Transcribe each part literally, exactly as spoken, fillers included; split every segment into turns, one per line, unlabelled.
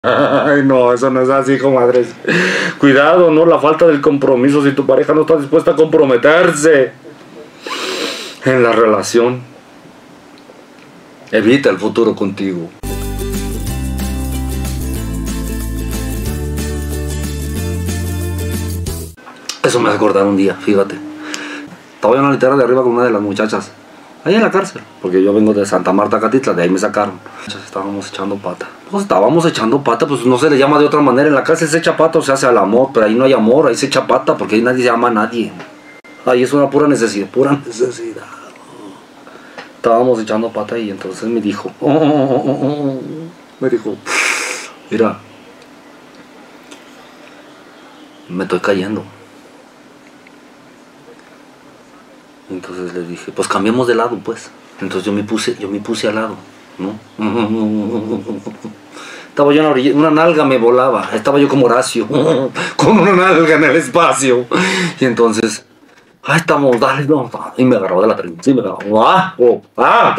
Ay, no, eso no es así, comadres. Cuidado, ¿no? La falta del compromiso. Si tu pareja no está dispuesta a comprometerse en la relación, evita el futuro contigo. Eso me hace acordar un día, fíjate. Estaba yo en la litera de arriba con una de las muchachas, ahí en la cárcel, porque yo vengo de Santa Marta, Catitla, de ahí me sacaron. Estábamos echando pata. Pues estábamos echando pata, pues no se le llama de otra manera. En la cárcel se echa pata o se hace al amor, pero ahí no hay amor, ahí se echa pata, porque ahí nadie se llama a nadie. Ahí es una pura necesidad, pura necesidad. Estábamos echando pata y entonces me dijo, oh, oh, oh, oh. me dijo, mira, me estoy cayendo. Entonces le dije, pues cambiemos de lado, pues. Entonces yo me puse, yo me puse al lado, ¿no? Estaba yo en la orilla, una nalga me volaba, estaba yo como Horacio, con una nalga en el espacio. Y entonces, ah, estamos, dale, no, y me agarró de la trenza, sí, me agarró, ah, oh, ah,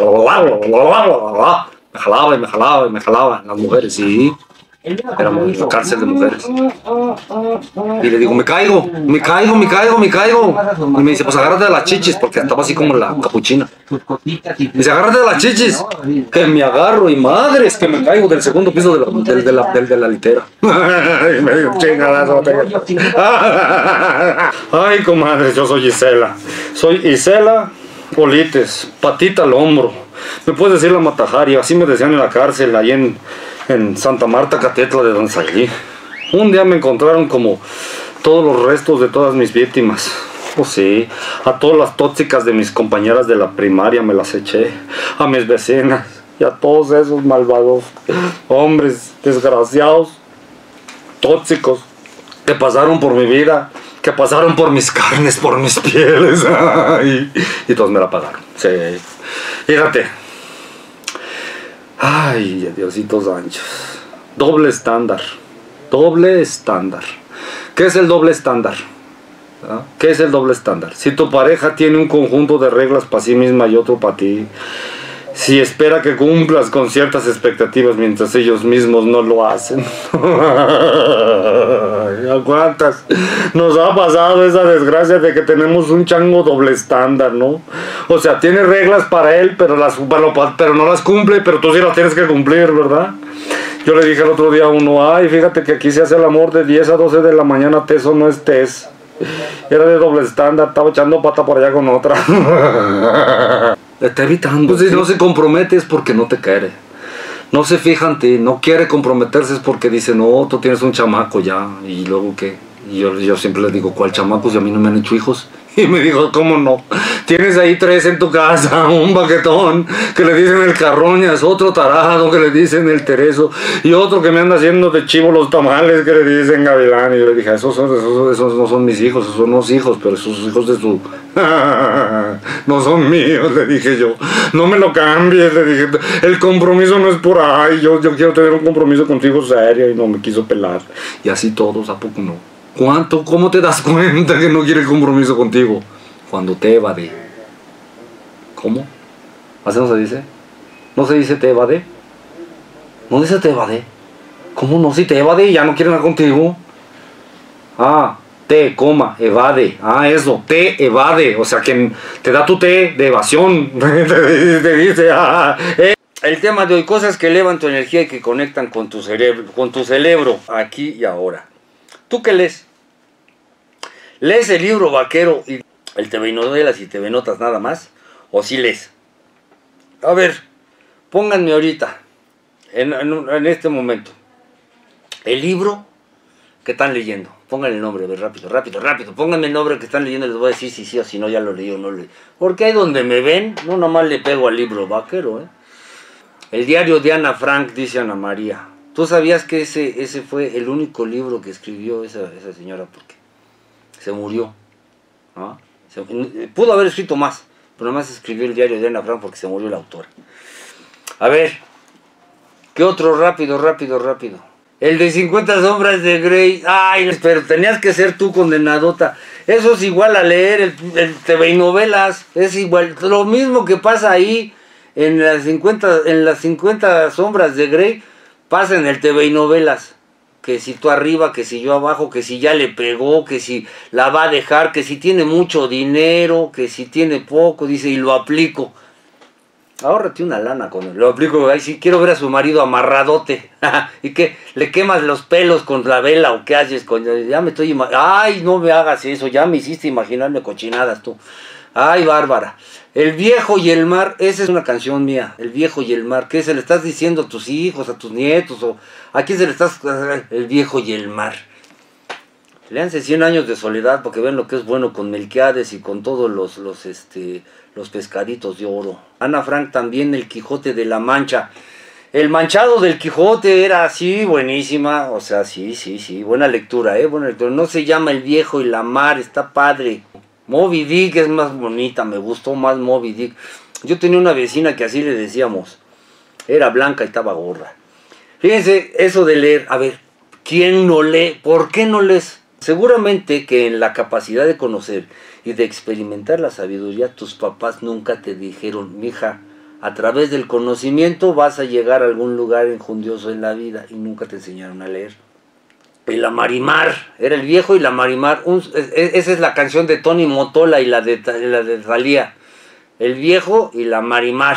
me jalaba y me jalaba y me jalaba, las mujeres, sí. Éramos en la cárcel de mujeres. Y le digo, me caigo, me caigo, me caigo, me caigo. Y me dice, pues agárrate de las chichis, porque estaba así como la capuchina. Me dice, agárrate de las chichis. Que me agarro y madres, que me caigo del segundo piso de la, de, de la, de, de la litera. Ay, me dio chingadazo. Ay, comadre, yo soy Isela. Soy Isela Polites, patita al hombro. Me puedes decir la Matajari, así me decían en la cárcel, ahí en... en Santa Marta, Catitla, de Don Salí. Un día me encontraron como todos los restos de todas mis víctimas. Oh sí, a todas las tóxicas de mis compañeras de la primaria me las eché, a mis vecinas y a todos esos malvados hombres desgraciados, tóxicos, que pasaron por mi vida, que pasaron por mis carnes, por mis pieles. Ay, y todos me la pagaron. Sí, fíjate. Ay, Diositos anchos. Doble estándar. Doble estándar. ¿Qué es el doble estándar? ¿Ah? ¿Qué es el doble estándar? Si tu pareja tiene un conjunto de reglas para sí misma y otro para ti, si espera que cumplas con ciertas expectativas mientras ellos mismos no lo hacen. ¿A cuántas nos ha pasado esa desgracia de que tenemos un chango doble estándar, no? O sea, tiene reglas para él, pero, las, pero no las cumple, pero tú sí las tienes que cumplir, ¿verdad? Yo le dije el otro día a uno, ay, fíjate que aquí se hace el amor de diez a doce de la mañana, teso no es tes. Era de doble estándar, estaba echando pata por allá con otra. Está evitando. Pues si no se compromete es porque no te quiere. No se fija en ti, no quiere comprometerse es porque dice, no, tú tienes un chamaco ya. Y luego qué. Y yo, yo siempre les digo, ¿cuál chamaco? Si a mí no me han hecho hijos. Y me dijo, ¿cómo no? Tienes ahí tres en tu casa, un baquetón que le dicen el Carroñas, otro tarado que le dicen el Tereso y otro que me anda haciendo de chivo los tamales que le dicen Gavilán. Y yo le dije, esos, son, esos, esos no son mis hijos, esos son los hijos, pero esos hijos de su... no son míos, le dije yo. No me lo cambies, le dije. El compromiso no es por ahí, yo, yo quiero tener un compromiso contigo serio y no me quiso pelar. Y así todos, ¿a poco no? ¿Cuánto? ¿Cómo te das cuenta que no quiere compromiso contigo? Cuando te evade. ¿Cómo? ¿Así no se dice? ¿No se dice te evade? ¿No dice te evade? ¿Cómo no? Si te evade y ya no quiere nada contigo. Ah, te, coma, evade. Ah, eso, te evade. O sea que te da tu té de evasión. Te dice, ah, eh. El tema de hoy, cosas que elevan tu energía y que conectan con tu cerebro, con tu cerebro, aquí y ahora. ¿Tú qué lees? ¿Lees el libro vaquero y el T V novelas y T V notas nada más? ¿O sí lees? A ver, pónganme ahorita, en, en, en este momento, el libro que están leyendo. Pónganle el nombre, a ver, rápido, rápido, rápido. Pónganme el nombre que están leyendo y les voy a decir si sí o si no, ya lo leí o no lo leí. Porque ahí donde me ven, no nomás le pego al libro vaquero, ¿eh? El diario de Ana Frank, dice Ana María. ¿Tú sabías que ese, ese fue el único libro que escribió esa, esa señora? Porque se murió, ¿no? Se, pudo haber escrito más, pero nada más escribió el diario de Ana Frank porque se murió la autora. A ver, ¿qué otro? Rápido, rápido, rápido. El de cincuenta sombras de Grey. Ay, pero tenías que ser tú, condenadota. Eso es igual a leer el, el T V y novelas. Es igual, lo mismo que pasa ahí en las cincuenta, en las cincuenta sombras de Grey.
pasa en el T V y novelas. Que si tú arriba, que si yo abajo, que si ya le pegó, que si la va a dejar, que si tiene mucho dinero, que si tiene poco, dice, y lo aplico. Ahórrate una lana con él. Lo aplico, ay, si quiero ver a su marido amarradote. ¿Y qué? ¿Le quemas los pelos con la vela o qué haces? Con... Ya me estoy imaginando. Ay, no me hagas eso, ya me hiciste imaginarme cochinadas tú. Ay, Bárbara. El viejo y el mar, esa es una canción mía. El viejo y el mar. ¿Qué se le estás diciendo a tus hijos, a tus nietos? O ¿a quién se le estás...? El viejo y el mar. Léanse Cien años de soledad porque ven lo que es bueno con Melquiades y con todos los, los, este, los pescaditos de oro. Ana Frank también, El Quijote de la Mancha. El manchado del Quijote era así, buenísima. O sea, sí, sí, sí. Buena lectura, ¿eh? Buena lectura. No se llama El viejo y la mar, está padre. Moby Dick es más bonita, me gustó más Moby Dick. Yo tenía una vecina que así le decíamos. Era blanca y estaba gorda. Fíjense, eso de leer. A ver, ¿quién no lee? ¿Por qué no lees? Seguramente que en la capacidad de conocer y de experimentar la sabiduría, tus papás nunca te dijeron, mija, a través del conocimiento vas a llegar a algún lugar enjundioso en la vida, y nunca te enseñaron a leer. Y la Marimar, era el viejo y la Marimar. Un, es, esa es la canción de Tony Motola y la de, la de Thalía. El viejo y la Marimar.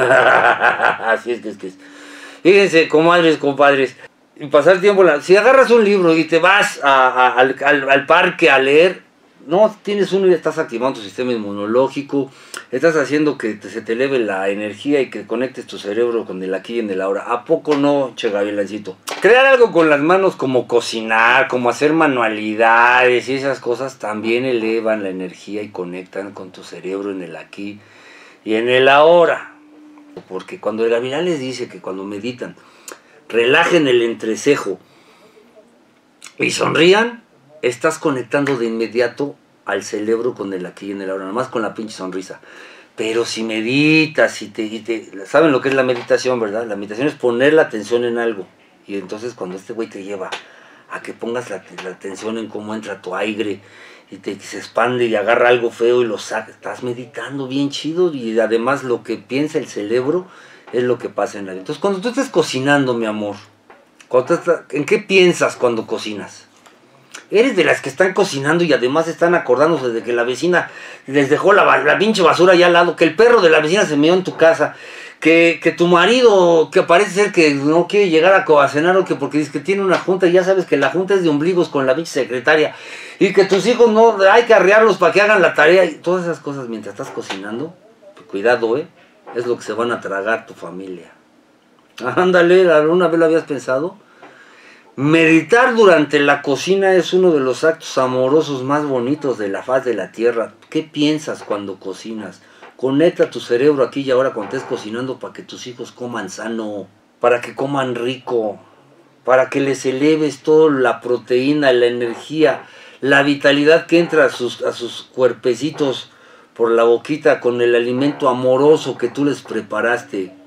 Así es que es que es. Fíjense, comadres, compadres. Y pasar tiempo, si agarras un libro y te vas a, a, al, al, al parque a leer, no tienes uno y estás activando tu sistema inmunológico, estás haciendo que te, se te eleve la energía y que conectes tu cerebro con el aquí y en el ahora. ¿A poco no, Che Gavilancito? Crear algo con las manos como cocinar, como hacer manualidades y esas cosas también elevan la energía y conectan con tu cerebro en el aquí y en el ahora. Porque cuando el Gavilán les dice que cuando meditan, relajen el entrecejo y sonrían, estás conectando de inmediato al cerebro con el aquí y en el ahora, nomás con la pinche sonrisa. Pero si meditas y te, y te... ¿Saben lo que es la meditación, verdad? La meditación es poner la atención en algo. Y entonces cuando este güey te lleva a que pongas la, la atención en cómo entra tu aire y te, se expande y agarra algo feo y lo saca, estás meditando bien chido, y además lo que piensa el cerebro es lo que pasa en la vida. Entonces cuando tú estés cocinando, mi amor, cuando estás, ¿en qué piensas cuando cocinas? ¿Eres de las que están cocinando y además están acordándose de que la vecina les dejó la, la pinche basura allá al lado, que el perro de la vecina se meó en tu casa, que, que tu marido, que parece ser que no quiere llegar a, a cenar, o que porque dice que tiene una junta y ya sabes que la junta es de ombligos con la pinche secretaria, y que tus hijos no hay que arrearlos para que hagan la tarea, y todas esas cosas mientras estás cocinando? Cuidado, eh, es lo que se van a tragar tu familia. Ándale, ¿alguna vez lo habías pensado? Meditar durante la cocina es uno de los actos amorosos más bonitos de la faz de la tierra. ¿Qué piensas cuando cocinas? Conecta tu cerebro aquí y ahora cuando estés cocinando para que tus hijos coman sano, para que coman rico, para que les eleves toda la proteína, la energía, la vitalidad que entra a sus, a sus cuerpecitos por la boquita con el alimento amoroso que tú les preparaste.